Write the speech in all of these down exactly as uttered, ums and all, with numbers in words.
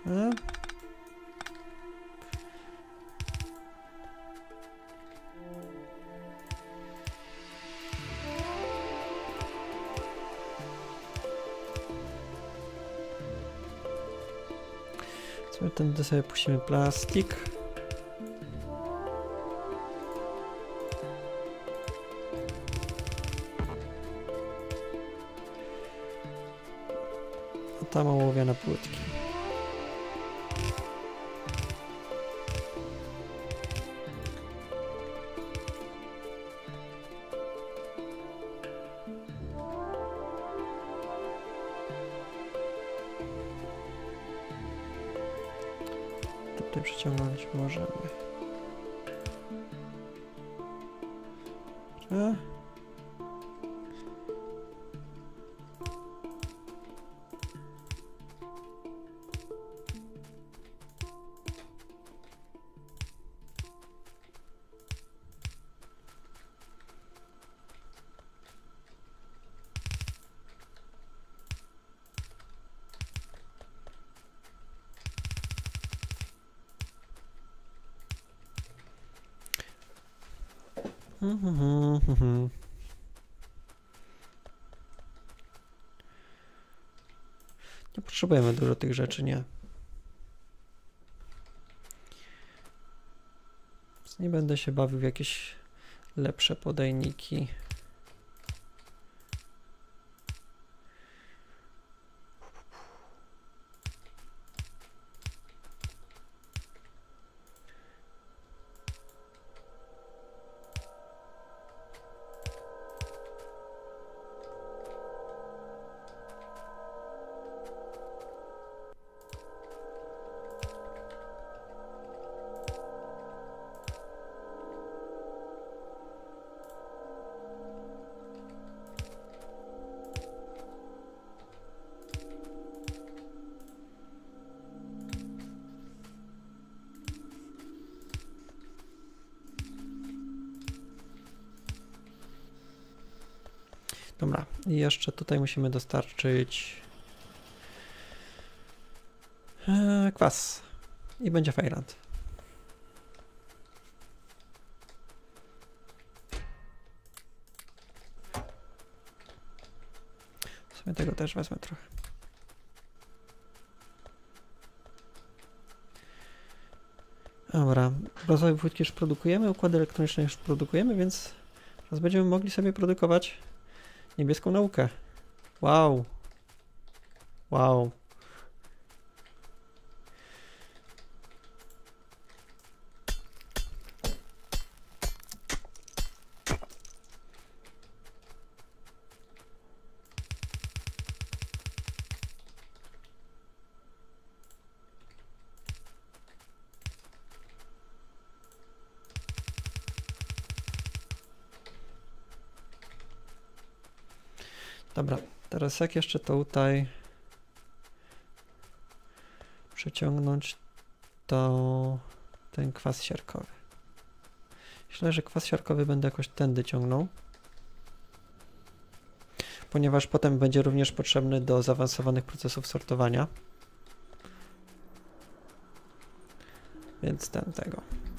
A? Co tędy sobie puścimy plastik. A tam ołowiane płytki. Tutaj przeciągnąć możemy. Dobra. Mhm, mhm. Nie potrzebujemy dużo tych rzeczy, nie? Więc nie będę się bawił w jakieś lepsze podajniki. Dobra, i jeszcze tutaj musimy dostarczyć e, kwas i będzie Fajrant. W sumie tego też wezmę trochę. Dobra, brązowe płytki już produkujemy, układy elektroniczne już produkujemy, więc teraz będziemy mogli sobie produkować niebieską naukę. Wow. Wow. Dobra, teraz jak jeszcze to tutaj przeciągnąć, to ten kwas siarkowy. Myślę, że kwas siarkowy będę jakoś tędy ciągnął, ponieważ potem będzie również potrzebny do zaawansowanych procesów sortowania. Więc ten tego.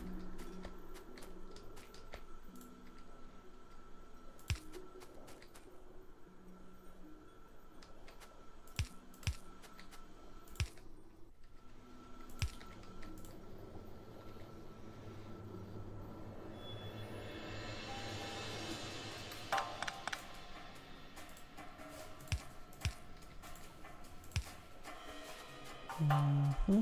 Mhm.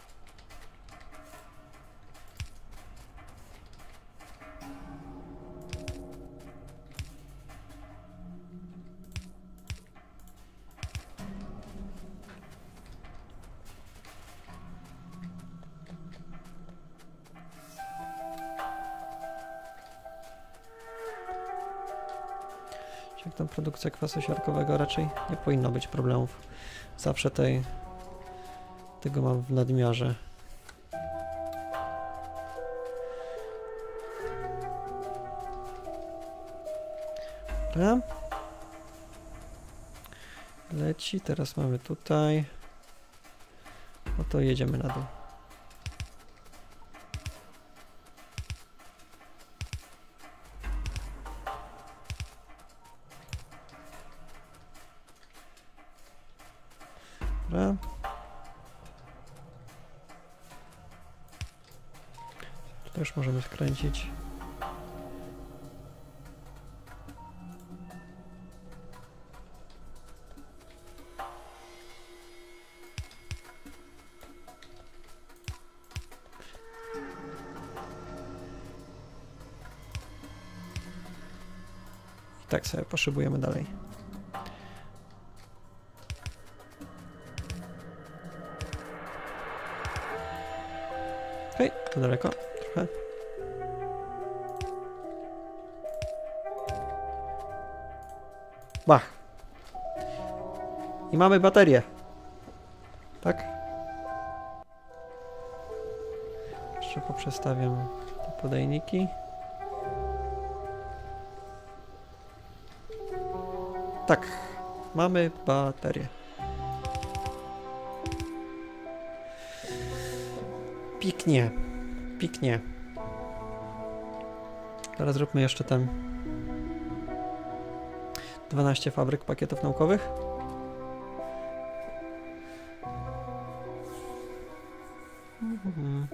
Jak tam produkcja kwasu siarkowego raczej nie powinno być problemów. Zawsze tej, tego mam w nadmiarze. Dobra. Leci, teraz mamy tutaj No to jedziemy na dół. Dobra. Tu też możemy skręcić. I tak sobie poszybujemy dalej. Okej, to daleko trochę. Bach. I mamy baterię. Tak? Jeszcze poprzestawiam te podajniki. Tak, mamy baterię. Piknie, piknie. Teraz zróbmy jeszcze ten dwanaście fabryk pakietów naukowych. Mhm.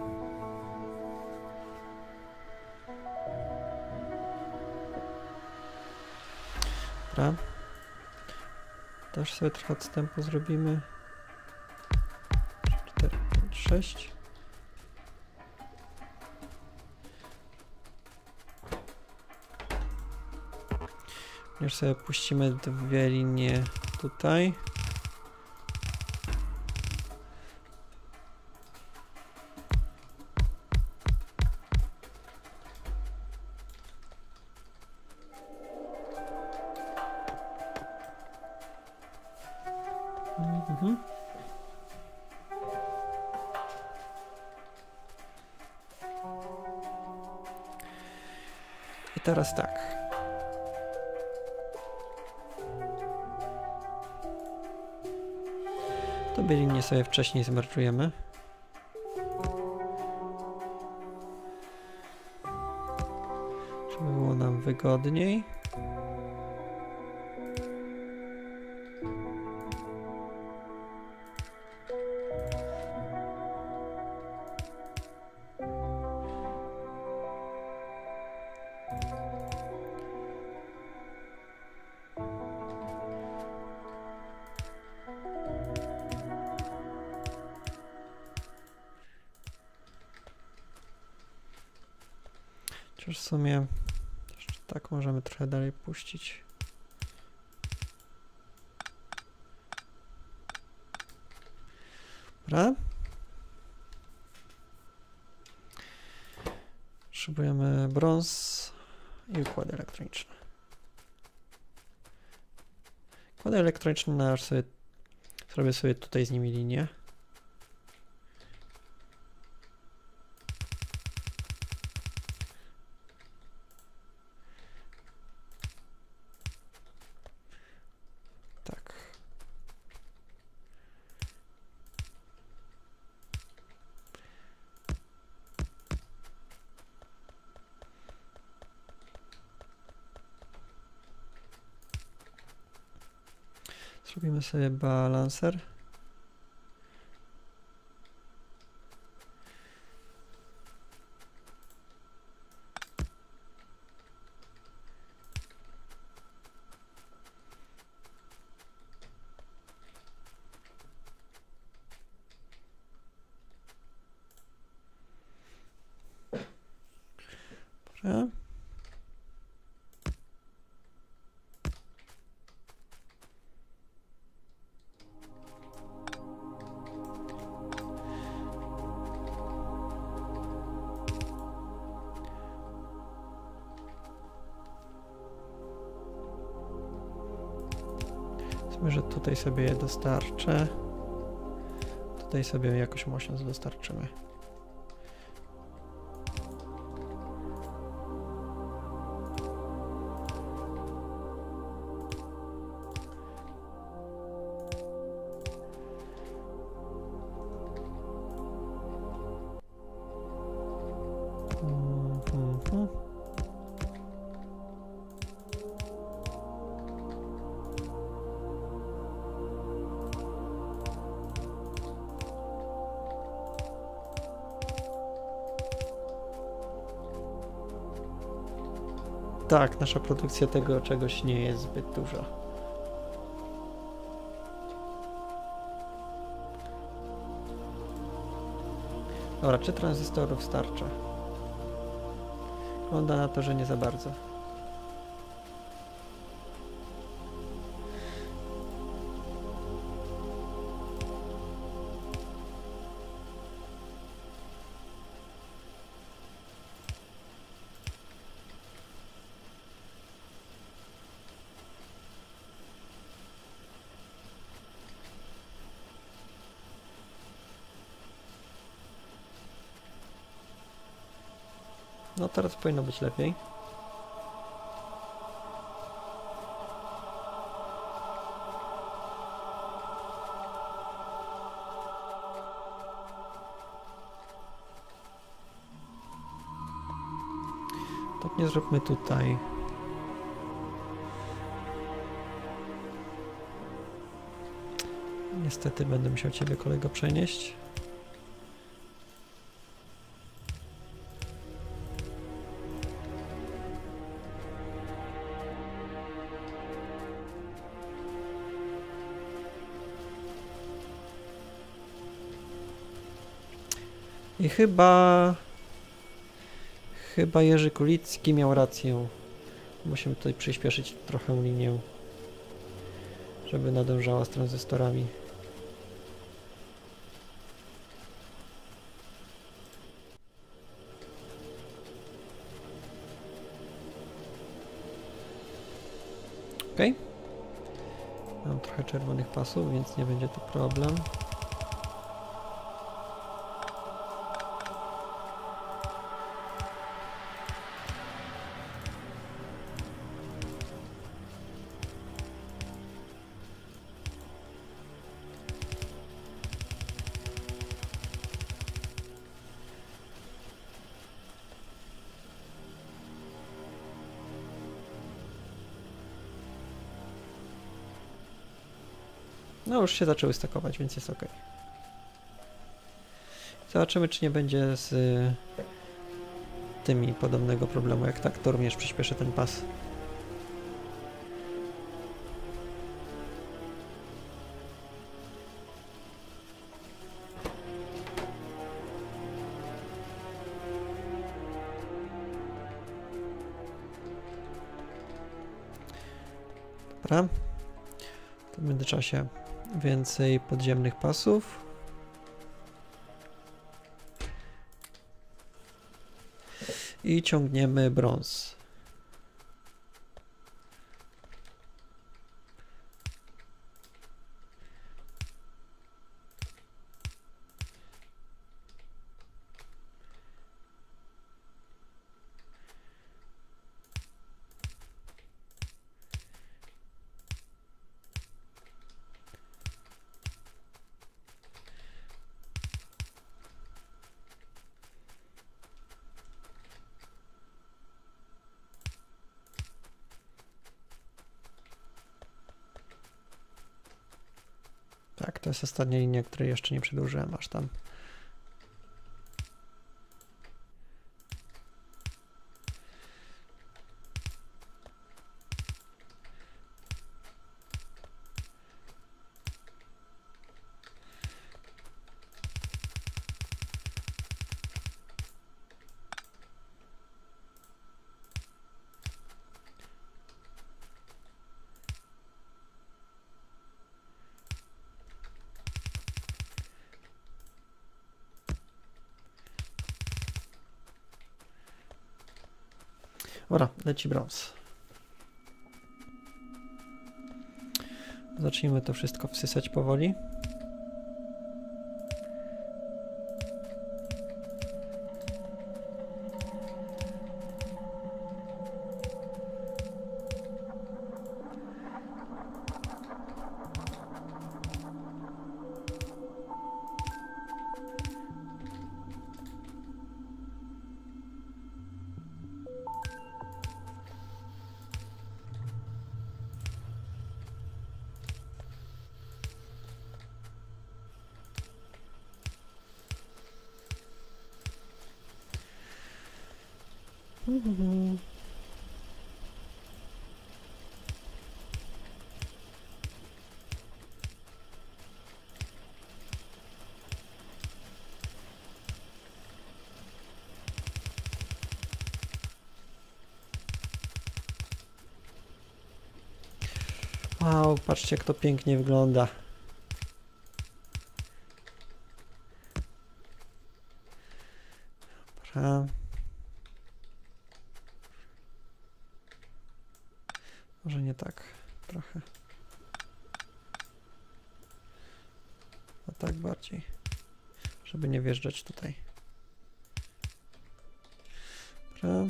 Dobra. Też sobie trochę odstępu zrobimy. cztery, pięć, sześć. Już sobie puścimy dwie linie tutaj. Mhm. I teraz tak. To by linię sobie wcześniej zmerczujemy. Żeby było nam wygodniej. Chociaż w sumie jeszcze tak możemy trochę dalej puścić. Dobra. Potrzebujemy brąz i układy elektroniczne. Układy elektroniczne na sobie, zrobię sobie tutaj z nimi linię. Zrobimy sobie balancer. Dobra. Myślę, że tutaj sobie je dostarczę. Tutaj sobie jakoś mosiąc dostarczymy. Mhm. Tak, nasza produkcja tego czegoś nie jest zbyt duża. Dobra, czy tranzystorów starcza? Wygląda na to, że nie za bardzo. No teraz powinno być lepiej. To nie zróbmy tutaj. Niestety będę musiał ciebie, kolego, przenieść. I chyba... Chyba Jerzy Kulicki miał rację. Musimy tutaj przyspieszyć trochę linię, żeby nadążała z tranzystorami. Ok. Mam trochę czerwonych pasów, więc nie będzie to problem. No już się zaczęły stakować, więc jest ok. Zobaczymy, czy nie będzie z tymi podobnego problemu, jak tak, to również przyspieszy ten pas. Dobra. W międzyczasie więcej podziemnych pasów. I ciągniemy brąz. Tak, to jest ostatnia linia, której jeszcze nie przedłużyłem aż tam. Dobra, leci brąz. Zacznijmy to wszystko wsysać powoli. Mhm. Wow, patrzcie jak to pięknie wygląda. Dobra. Może nie tak, trochę. A tak bardziej, żeby nie wjeżdżać tutaj. Dobra.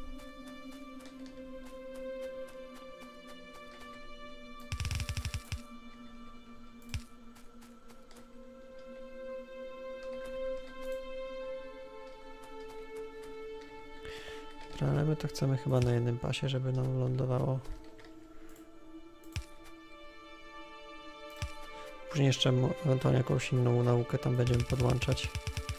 Dobra, ale my to chcemy chyba na jednym pasie, żeby nam lądowało. Później jeszcze ewentualnie jakąś inną naukę tam będziemy podłączać.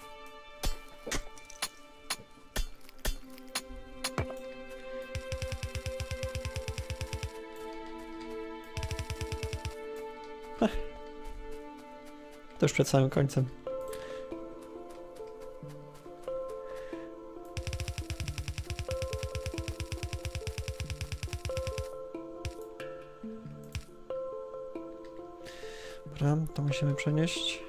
Ech. To już przed samym końcem. Dobra, to musimy przenieść.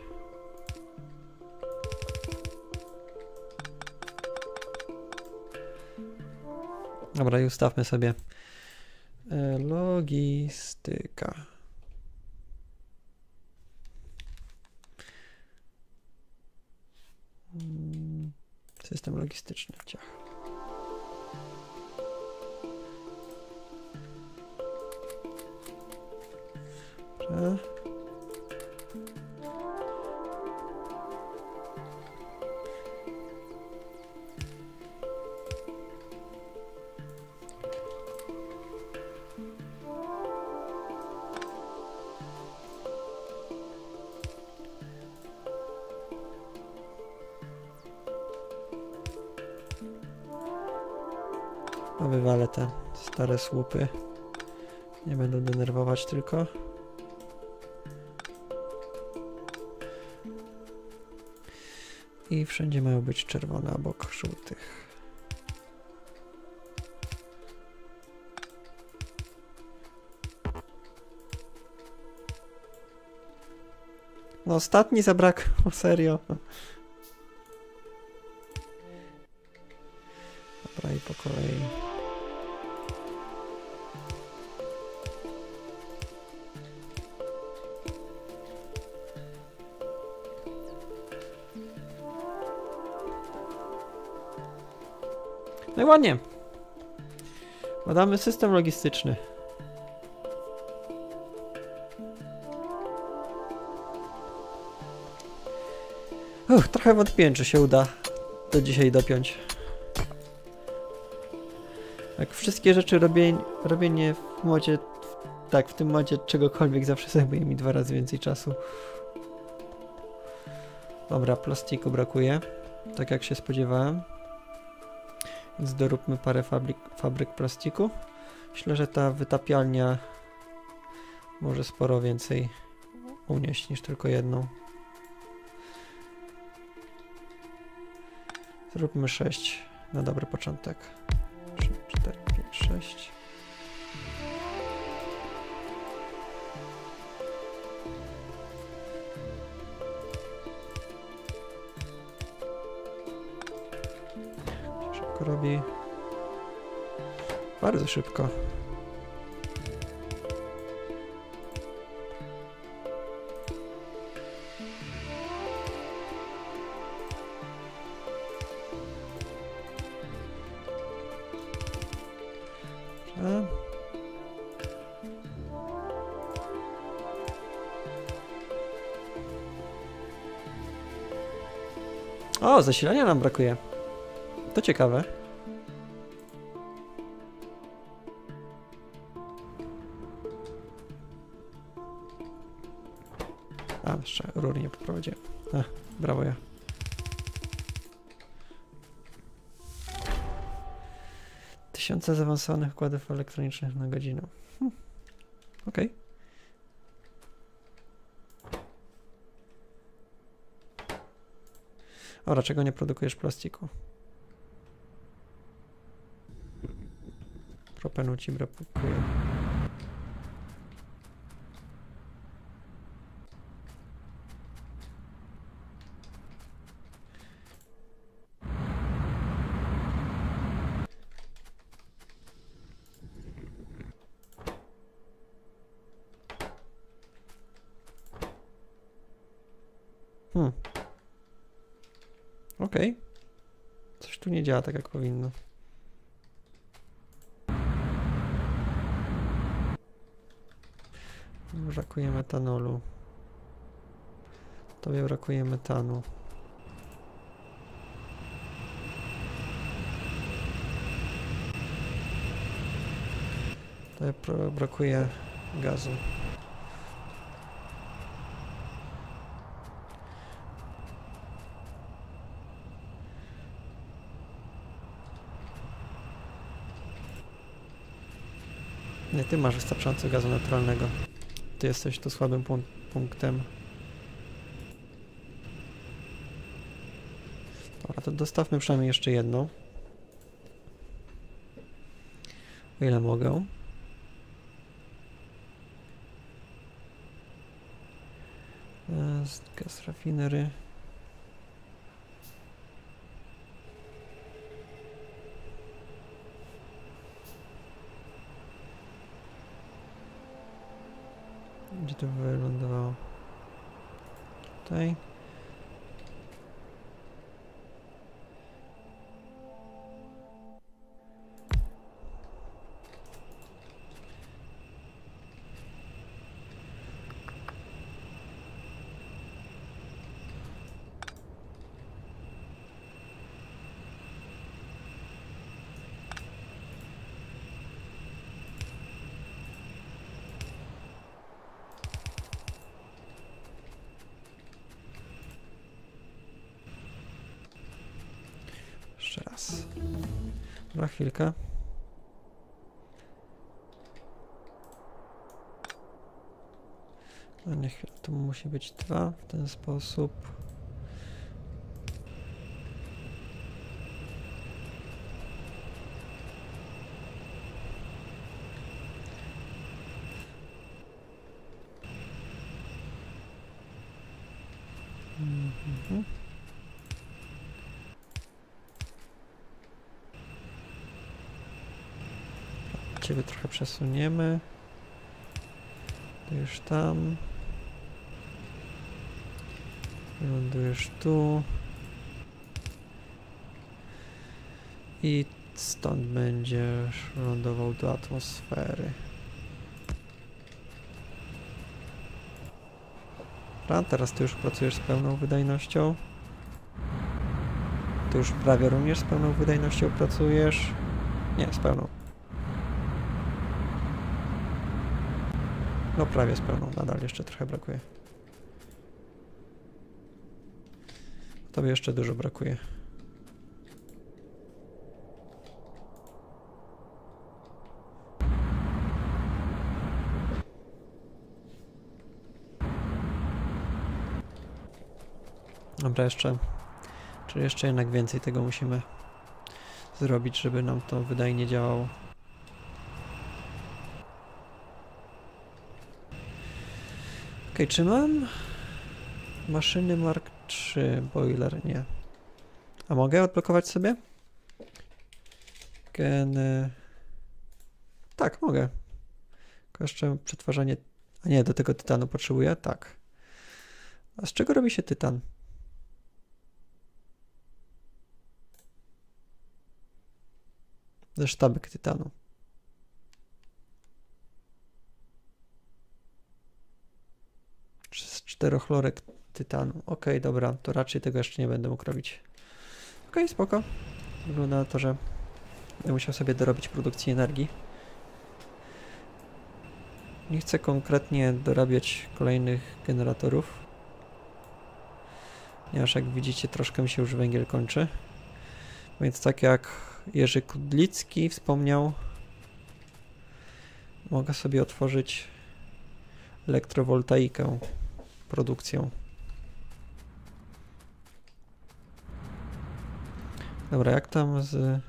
Dobra, i ustawmy sobie e, logistyka. Hmm, system logistyczny. Ciach. Dobra. No wywalę te stare słupy. Nie będę denerwować tylko. I wszędzie mają być czerwone obok żółtych. No ostatni zabrakło, serio. Dobra, i po kolei. No i ładnie. Badamy system logistyczny. Uch, trochę wątpiłem, czy się uda do dzisiaj dopiąć. Jak wszystkie rzeczy robię, robienie w modzie, tak, w tym modzie czegokolwiek zawsze zajmuje mi dwa razy więcej czasu. Dobra, plastiku brakuje, tak jak się spodziewałem. Więc doróbmy parę fabryk, fabryk plastiku. Myślę, że ta wytapialnia może sporo więcej unieść niż tylko jedną. Zróbmy sześć na dobry początek. trzy, cztery, pięć, sześć. Szybko robi. Bardzo szybko. O, zasilania nam brakuje. To ciekawe. A, jeszcze rury nie poprowadziłem. A, brawo, ja. Tysiące zaawansowanych układów elektronicznych na godzinę. Hm. Okej. Okay. O, dlaczego nie produkujesz plastiku? Propenu ci brakuje. Hmm. Okej. Okay. Coś tu nie działa tak, jak powinno. Brakuje metanolu. Tobie brakuje metanu. Tobie brakuje gazu. Nie, ty masz wystarczająco gazu naturalnego. Ty jesteś tu słabym pun punktem. Dobra, to dostawmy przynajmniej jeszcze jedną. O ile mogę. Gaz rafinery. Gdzie to wylądowało? Tutaj. Jeszcze raz. Dobra, chwilkę. No nie chwilę, to musi być dwa w ten sposób. Mhm. Ciebie trochę przesuniemy. To już tam. Lądujesz tu. I stąd będziesz lądował do atmosfery. Dobra, teraz ty już pracujesz z pełną wydajnością. Ty już prawie również z pełną wydajnością pracujesz. Nie, z pełną. No prawie z pełną, nadal jeszcze trochę brakuje. Tobie jeszcze dużo brakuje. Dobra, jeszcze, czyli jeszcze jednak więcej tego musimy zrobić, żeby nam to wydajnie działało. Ok, czy mam maszyny Mark trzy, boiler? Nie. A mogę odblokować sobie? Geny... Tak, mogę. Tylko jeszcze przetwarzanie... A nie, do tego tytanu potrzebuję? Tak. A z czego robi się tytan? Ze sztabek tytanu. Z czterochlorek tytanu. Ok, dobra, to raczej tego jeszcze nie będę mógł robić. Ok, spoko. Wygląda na to, że będę musiał sobie dorobić produkcji energii. Nie chcę konkretnie dorabiać kolejnych generatorów, ponieważ jak widzicie, troszkę mi się już węgiel kończy. Więc tak jak Jerzy Kudlicki wspomniał. Mogę sobie otworzyć elektrowoltaikę produkcją. Dobra, jak tam z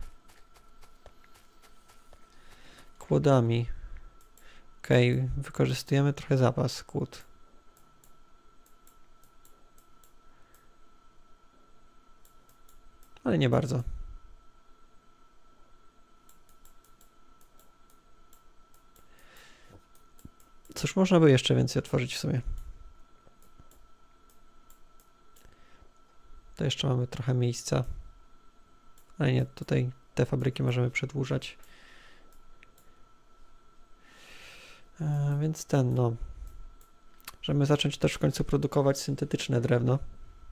kłodami? Okej, okay, wykorzystujemy trochę zapas kłód. Ale nie bardzo. Cóż, można by jeszcze więcej otworzyć w sumie. To jeszcze mamy trochę miejsca. Ale nie, tutaj te fabryki możemy przedłużać. E, więc ten, no. Możemy zacząć też w końcu produkować syntetyczne drewno.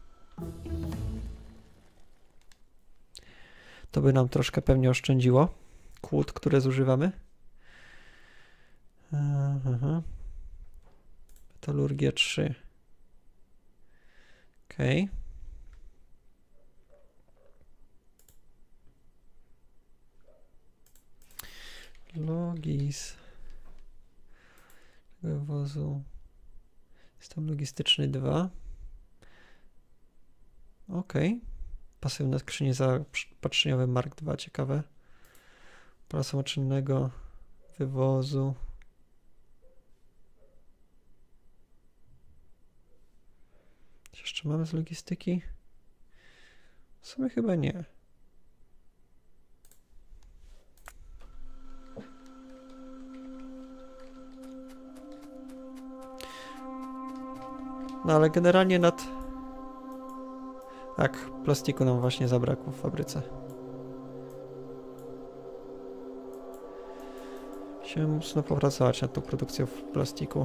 To by nam troszkę pewnie oszczędziło kłód, które zużywamy. Aha. Metalurgia trzy. Okej. Logis. Wywozu. System logistyczny dwa. Okej. Pasywne skrzynie zaopatrzeniowe Mark dwa, ciekawe. Pole samoczynnego wywozu. Co jeszcze mamy z logistyki? W sumie chyba nie. No ale generalnie nad... Tak, plastiku nam właśnie zabrakło w fabryce. Musimy mocno popracować nad tą produkcją w plastiku.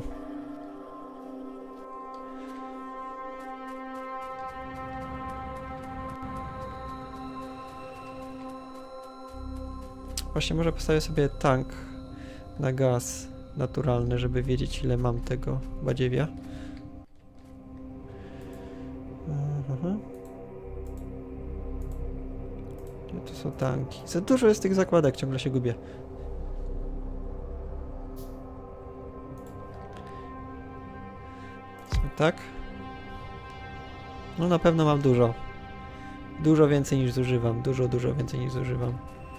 Właśnie może postawię sobie tank na gaz naturalny, żeby wiedzieć, ile mam tego badziewia. Aha. Gdzie to są tanki? Za dużo jest tych zakładek, ciągle się gubię. Tak? No na pewno mam dużo. Dużo więcej niż zużywam. Dużo, dużo więcej niż zużywam.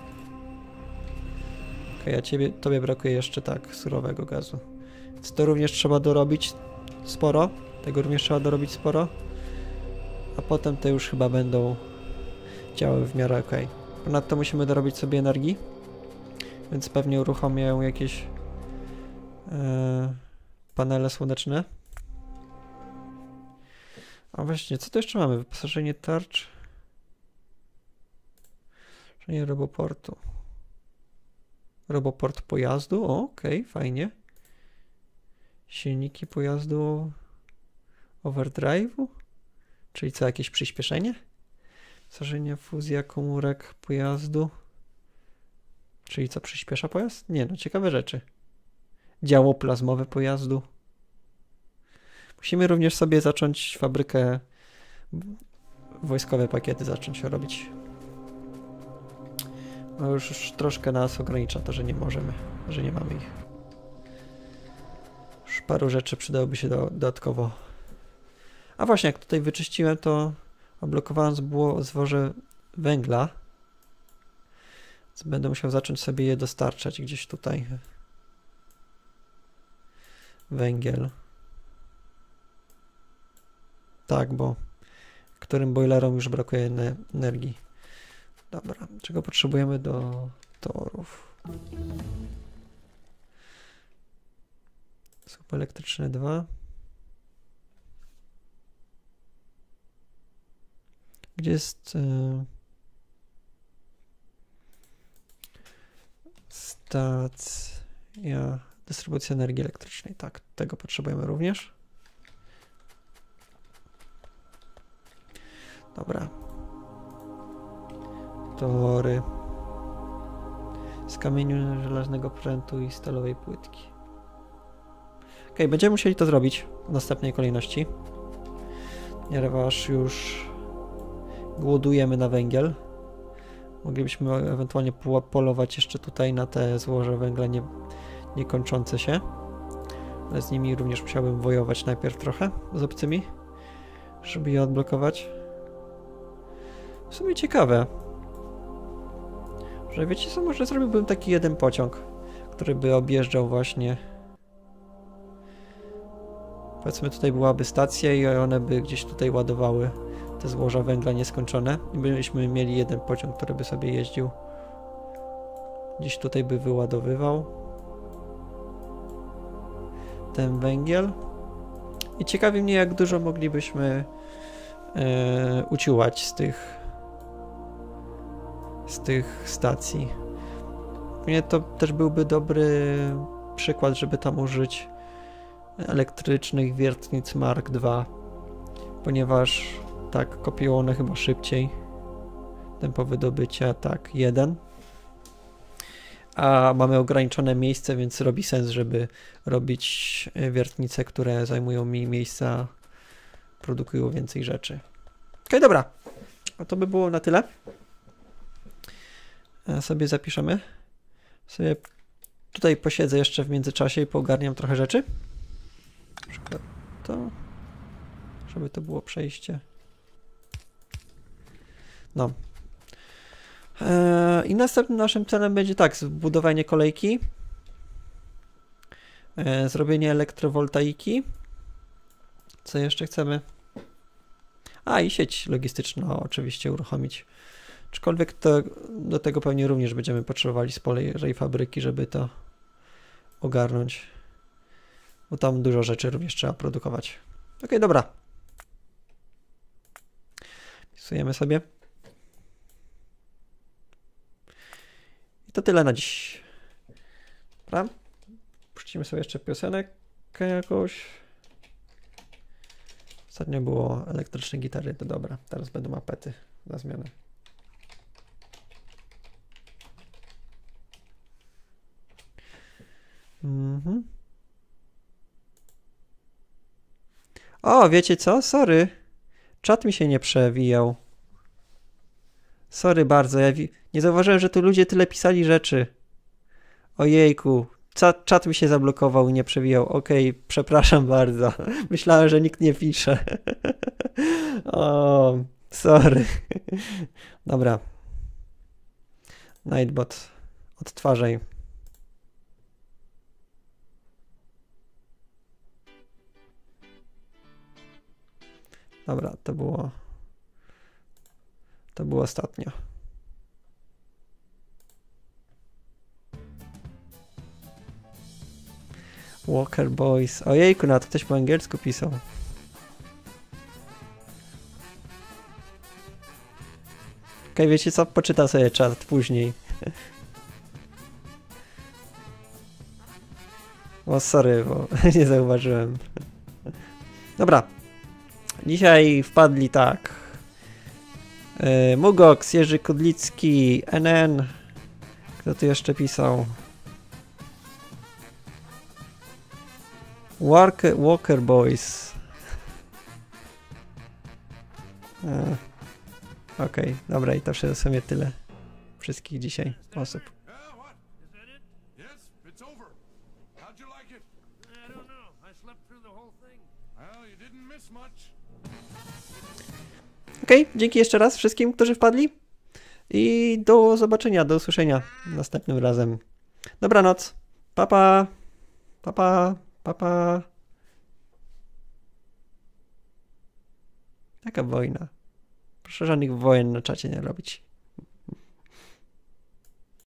Okej, a ciebie, tobie brakuje jeszcze tak, surowego gazu. Więc to również trzeba dorobić sporo. Tego również trzeba dorobić sporo. A potem te już chyba będą działały w miarę ok. Ponadto musimy dorobić sobie energii. Więc pewnie uruchomię jakieś yy, panele słoneczne. A właśnie, co tu jeszcze mamy? Wyposażenie tarcz. Wyposażenie roboportu. Roboport pojazdu. O, okej, okay, fajnie. Silniki pojazdu overdrive'u? Czyli co, jakieś przyspieszenie? Wyposażenie, fuzja komórek pojazdu. Czyli co, przyspiesza pojazd? Nie, no ciekawe rzeczy. Działo plazmowe pojazdu. Musimy również sobie zacząć fabrykę, wojskowe pakiety zacząć robić. No już, już troszkę nas ogranicza to, że nie możemy, że nie mamy ich. Już paru rzeczy przydałoby się do, dodatkowo. A właśnie, jak tutaj wyczyściłem, to oblokowałem złoże węgla. Więc będę musiał zacząć sobie je dostarczać gdzieś tutaj. Węgiel. Tak, bo którym boilerom już brakuje energii. Dobra, czego potrzebujemy do torów? Słup elektryczny dwa. Gdzie jest yy, stacja dystrybucji energii elektrycznej? Tak, tego potrzebujemy również. Dobra. Tory. Z kamieniu żelaznego prętu i stalowej płytki. Ok, będziemy musieli to zrobić w następnej kolejności. Ponieważ już głodujemy na węgiel. Moglibyśmy ewentualnie polować jeszcze tutaj na te złoża węgla nie, niekończące się. Ale z nimi również musiałbym wojować najpierw trochę z obcymi, żeby je odblokować. W sumie ciekawe. Że wiecie co, może zrobiłbym taki jeden pociąg, który by objeżdżał właśnie. Powiedzmy tutaj byłaby stacja i one by gdzieś tutaj ładowały te złoża węgla nieskończone. I byśmy mieli jeden pociąg, który by sobie jeździł. Gdzieś tutaj by wyładowywał ten węgiel. I ciekawi mnie, jak dużo moglibyśmy e, uciułać z tych z tych stacji. Mnie to też byłby dobry przykład, żeby tam użyć elektrycznych wiertnic Mark dwa, ponieważ tak kopiują one chyba szybciej. Tempo wydobycia tak jeden. A mamy ograniczone miejsce, więc robi sens, żeby robić wiertnice, które zajmują mniej miejsca, produkują więcej rzeczy. Okej, dobra. A to by było na tyle. A sobie zapiszemy. Sobie tutaj posiedzę jeszcze w międzyczasie i poogarniam trochę rzeczy. Na przykład to, żeby to było przejście. No. Eee, I następnym naszym celem będzie tak, zbudowanie kolejki, eee, zrobienie elektrowoltaiki. Co jeszcze chcemy? A i sieć logistyczną oczywiście uruchomić. Aczkolwiek to, do tego pewnie również będziemy potrzebowali sporej fabryki, żeby to ogarnąć. Bo tam dużo rzeczy również trzeba produkować. Ok, dobra. Wpisujemy sobie. I to tyle na dziś. Dobra. Puścimy sobie jeszcze piosenkę jakąś. Ostatnio było elektryczne gitary, to dobra. Teraz będą mapety na zmianę. Mhm. O, wiecie co? Sorry. Czat mi się nie przewijał. Sorry bardzo. Ja nie zauważyłem, że tu ludzie tyle pisali rzeczy. Ojejku. Czat, czat mi się zablokował i nie przewijał. Okej, okay, przepraszam bardzo. Myślałem, że nikt nie pisze. O, sorry. Dobra. Nightbot. Odtwarzaj. Dobra, to było to było ostatnio. Walker Boys. Ojejku, no to ktoś po angielsku pisał. Okej, okay, wiecie co? Poczytam sobie czat później. O, sorry, bo nie zauważyłem. Dobra. Dzisiaj wpadli tak. Yy, Mugox, Jerzy Kudlicki, N N. Kto tu jeszcze pisał? Walker, Walker Boys. Yy. Okej, okay, dobra, i to w sumie tyle. Wszystkich dzisiaj osób. Okej, okay, dzięki jeszcze raz wszystkim, którzy wpadli i do zobaczenia, do usłyszenia następnym razem. Dobranoc. Pa pa. Pa pa. Pa pa. Jaka wojna? Proszę żadnych wojen na czacie nie robić.